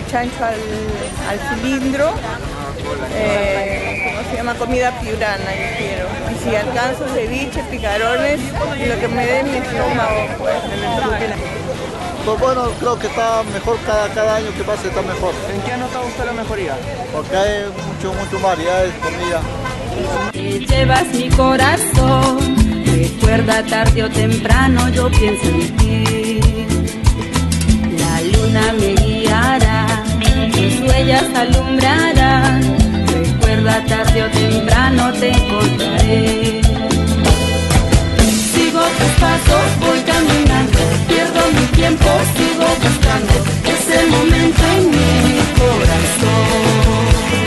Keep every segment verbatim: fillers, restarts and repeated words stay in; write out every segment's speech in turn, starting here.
chancho al, al cilindro, eh, ¿cómo se llama? Comida piurana yo quiero. Y si alcanzo ceviche, picarones, y lo que me dé mi estómago, pues, me lo. Pues bueno, creo que está mejor cada, cada año que pase, está mejor. ¿En qué ha notado usted la mejoría? Porque hay mucho, mucho variedades de comida. Te llevas mi corazón, recuerda tarde o temprano yo pienso en ti. La luna me guiará, tus huellas alumbrarán, recuerda tarde o temprano te encontraré. Sigo tus pasos, voy caminando, pierdo mi tiempo, sigo buscando ese momento en mi corazón.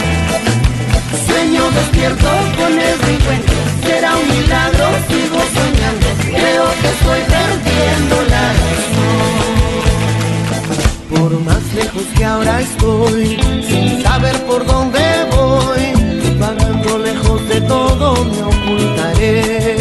Sueño despierto con el reencuentro, será un milagro, sigo soñando, creo que estoy perdiendo la razón. Por más lejos que ahora estoy, sin saber por dónde voy, vagando lejos de todo me ocultaré.